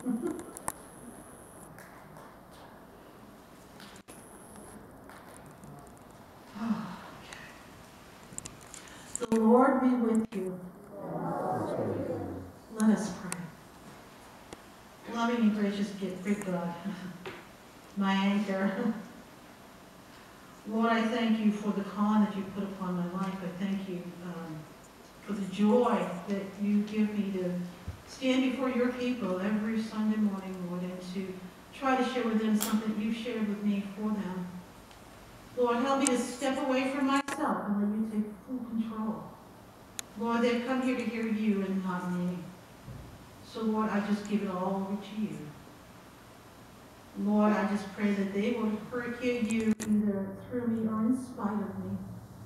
The Lord be with you. Let us pray. Loving and gracious, great God, my anchor. Lord, I thank you for the calling that you put upon my life. I thank you for the joy that you give me to stand before your people every Sunday morning, Lord, and to try to share with them something you've shared with me for them. Lord, help me to step away from myself and let you take full control. Lord, they've come here to hear you and not me. So, Lord, I just give it all over to you. Lord, I just pray that they will hear you either through me or in spite of me.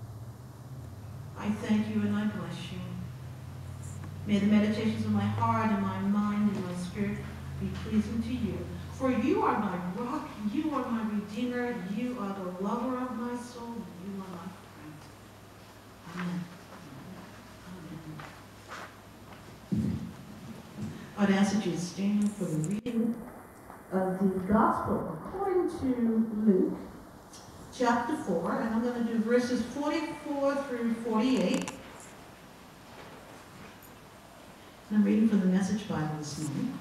I thank you and I bless you. May the meditations of my heart and my mind and my spirit be pleasing to you. For you are my rock, you are my redeemer, you are the lover of my soul, and you are my friend. Amen. Amen. I'd ask that you stand for the reading of the Gospel according to Luke, chapter 4, and I'm going to do verses 44 through 48. I'm reading from the Message Bible this morning.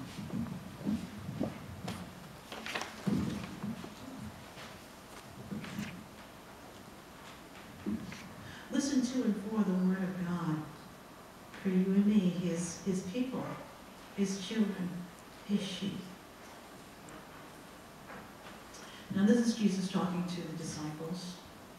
Listen to and for the Word of God, for you and me, his people, his children, his sheep. Now this is Jesus talking to the disciples.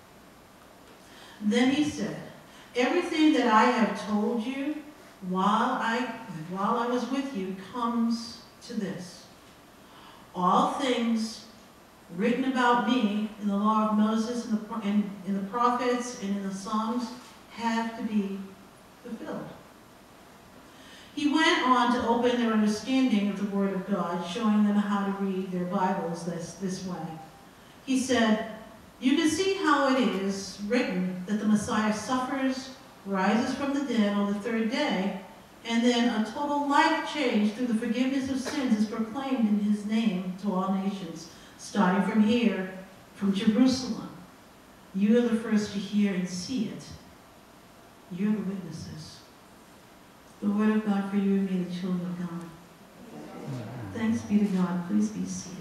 Then he said, everything that I have told you while I was with you comes to this. All things written about me in the law of Moses and in the prophets and in the Psalms have to be fulfilled. He went on to open their understanding of the Word of God, showing them how to read their Bibles this way. He said, you can see how it is written that the Messiah suffers, rises from the dead on the third day, and then a total life change through the forgiveness of sins is proclaimed in his name to all nations, starting from here, from Jerusalem. You are the first to hear and see it. You're the witnesses. The word of God for you and me, the children of God. Thanks be to God. Please be seated.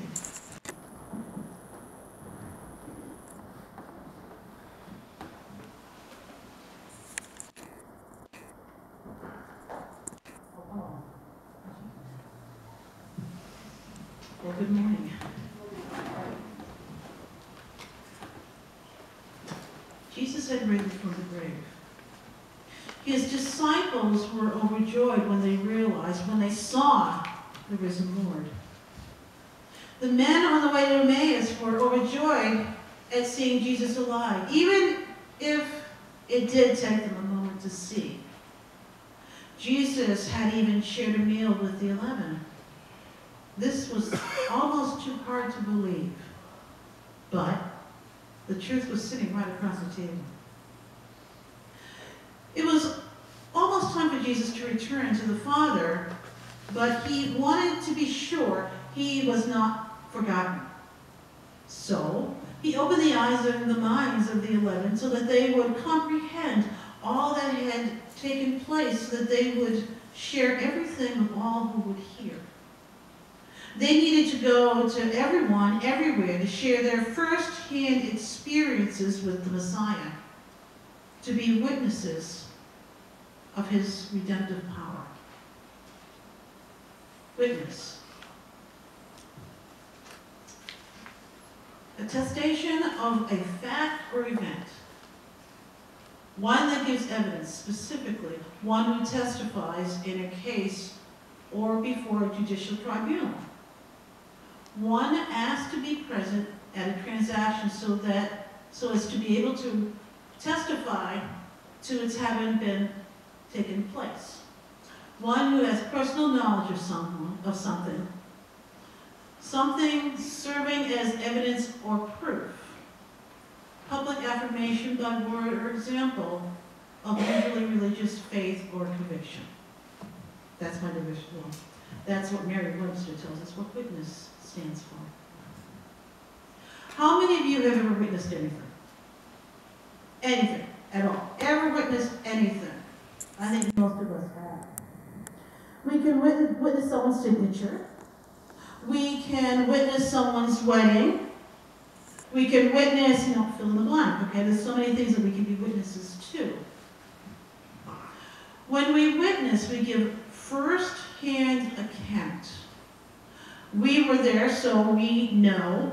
Well, good morning. Jesus had risen from the grave. His disciples were overjoyed when they saw the risen Lord. The men on the way to Emmaus were overjoyed at seeing Jesus alive, even if it did take them a moment to see. Jesus had even shared a meal with the 11. This was almost too hard to believe, but the truth was sitting right across the table. It was almost time for Jesus to return to the Father, but he wanted to be sure he was not forgotten. So he opened the eyes and the minds of the 11 so that they would comprehend all that had taken place, so that they would share everything with all who would hear. They needed to go to everyone, everywhere, to share their first-hand experiences with the Messiah, to be witnesses of his redemptive power. Witness. Attestation of a fact or event. One that gives evidence, specifically one who testifies in a case or before a judicial tribunal. One asked to be present at a transaction so as to be able to testify to its having been taken place. One who has personal knowledge of something serving as evidence or proof. Public affirmation by word or example of usually religious faith or conviction. That's my division one. That's what Merriam-Webster tells us what witness stands for. How many of you have ever witnessed anything? Anything at all. Ever witnessed anything? I think most of us have. We can witness someone's signature. We can witness someone's wedding. We can witness, fill in the blank, okay? There's so many things that we can be witnesses to. When we witness, we give first-hand account. We were there, so we know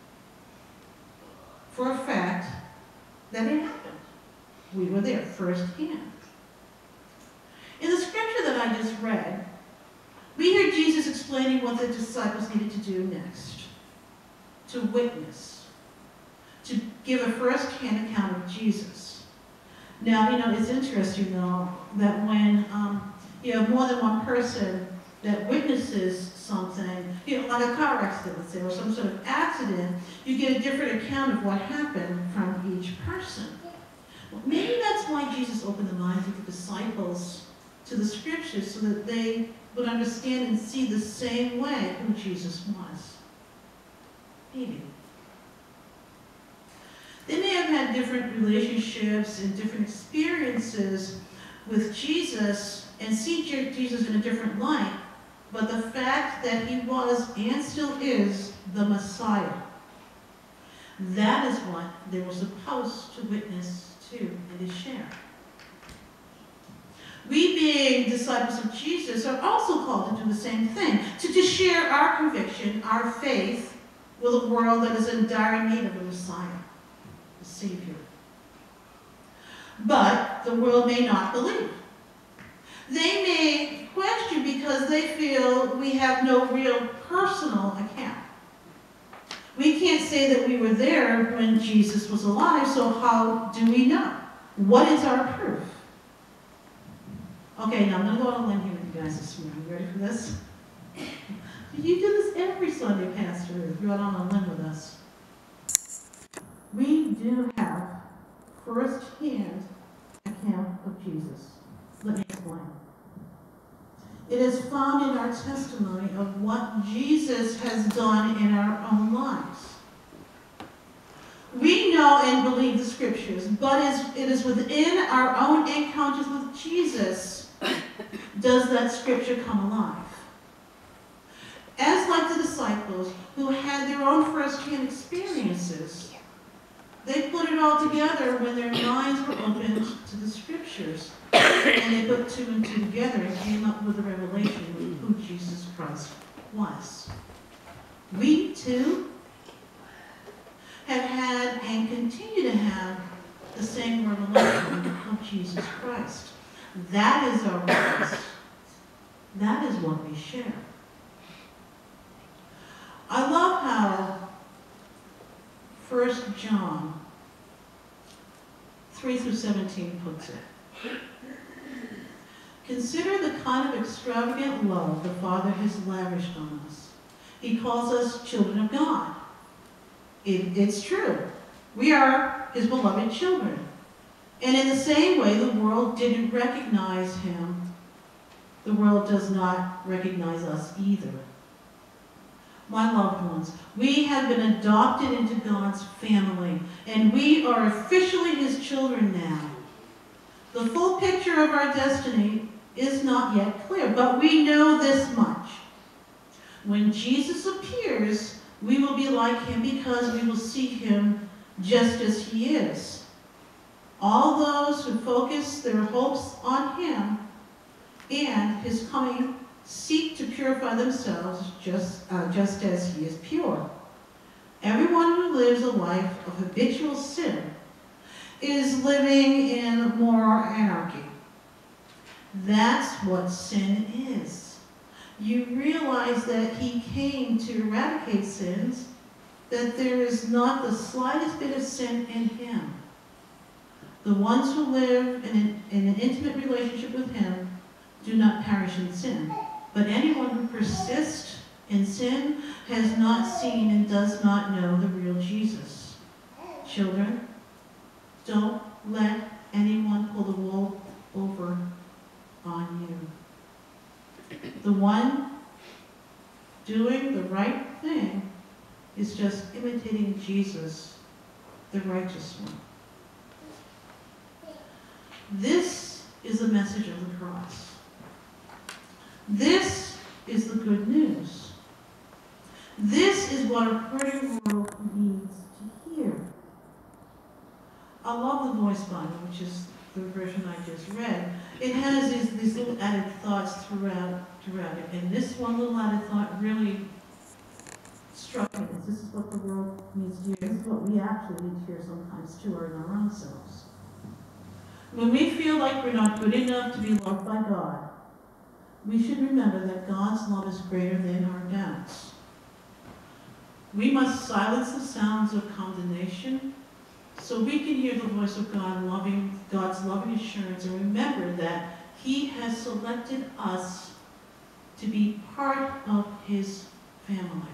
for a fact that it happened. We were there firsthand. In the scripture that I just read, we hear Jesus explaining what the disciples needed to do next. To witness. To give a first-hand account of Jesus. Now, it's interesting, though, that when you have more than one person that witnesses something, like a car accident, let's say, or some sort of accident, you get a different account of what happened from each person. Well, maybe that's why Jesus opened the minds of the disciples to the scriptures, so that they would understand and see the same way who Jesus was. Maybe. They may have had different relationships and different experiences with Jesus and see Jesus in a different light, but the fact that he was and still is the Messiah, that is what they were supposed to witness to and to share. We, being disciples of Jesus, are also called to do the same thing, to share our conviction, our faith, with a world that is in dire need of a Messiah, a Savior. But the world may not believe. They may question because they feel we have no real personal account. We can't say that we were there when Jesus was alive, so how do we know? What is our proof? Okay, now I'm going to go on a limb here with you guys this morning. You ready for this? You do this every Sunday, Pastor Ruth. You're out on a limb with us. We do have first-hand account of Jesus. Let me explain. It is found in our testimony of what Jesus has done in our own lives. We know and believe the scriptures, but it is within our own encounters with Jesus does that scripture come alive. As like the disciples who had their own first-hand experiences, they put it all together when their minds were opened to the scriptures. And they put two and two together and came up with a revelation of who Jesus Christ was. We, too, have had and continue to have the same revelation of Jesus Christ. That is our witness. That is what we share. I love how 1 John 3-17 puts it. Consider the kind of extravagant love the Father has lavished on us. He calls us children of God. It's true. We are his beloved children. And in the same way, the world didn't recognize him. The world does not recognize us either. My loved ones, we have been adopted into God's family, and we are officially his children now. The full picture of our destiny is not yet clear, but we know this much. When Jesus appears, we will be like him because we will see him just as he is. All those who focus their hopes on him and his coming seek to purify themselves just as he is pure. Everyone who lives a life of habitual sin is living in moral anarchy. That's what sin is. You realize that he came to eradicate sins, that there is not the slightest bit of sin in him. The ones who live in an intimate relationship with him do not perish in sin. But anyone who persists in sin has not seen and does not know the real Jesus. Children, don't let anyone pull the wool over on you. The one Doing the right thing is just imitating Jesus, the righteous one. This is the message of the cross. This is the good news. This is what a hurting world needs to hear. I love the Voice Bible, which is the version I just read. It has these little added thoughts throughout it. And this one little added thought really struck me. This is what the world needs to hear. This is what we actually need to hear sometimes too, or in our own selves. When we feel like we're not good enough to be loved by God, we should remember that God's love is greater than our doubts. We must silence the sounds of condemnation so we can hear the voice of God's loving assurance, and remember that He has selected us to be part of His family.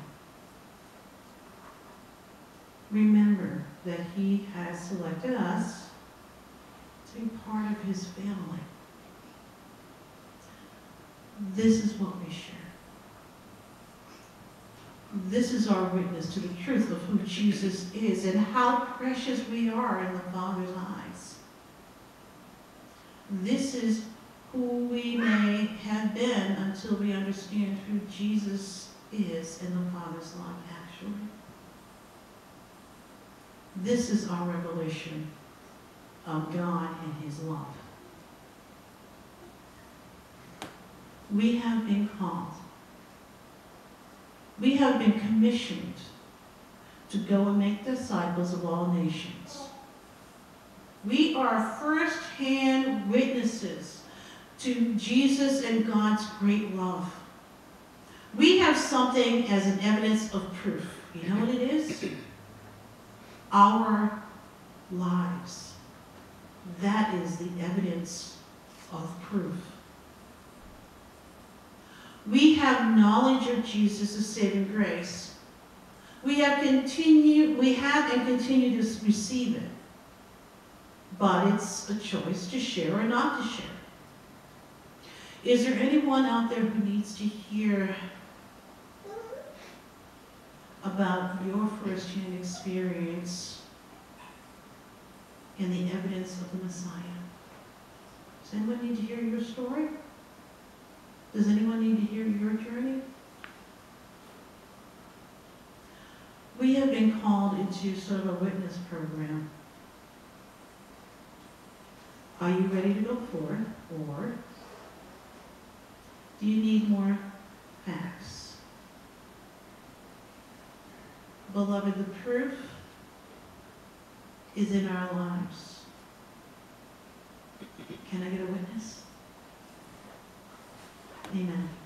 Remember that He has selected us to be part of His family. This is what we share. This is our witness to the truth of who Jesus is and how precious we are in the Father's eyes. This is who we may have been until we understand who Jesus is in the Father's love, actually. This is our revelation of God and His love. We have been called. We have been commissioned to go and make disciples of all nations. We are first-hand witnesses to Jesus and God's great love. We have something as an evidence of proof. You know what it is? Our lives. That is the evidence of proof. We have knowledge of Jesus' saving grace. We have and continue to receive it. But it's a choice to share or not to share. Is there anyone out there who needs to hear about your first-hand experience and the evidence of the Messiah? Does anyone need to hear your story? Does anyone need to hear your journey? We have been called into sort of a witness program. Are you ready to go forward, or do you need more facts? Beloved, the proof is in our lives. Can I get a witness? Amen.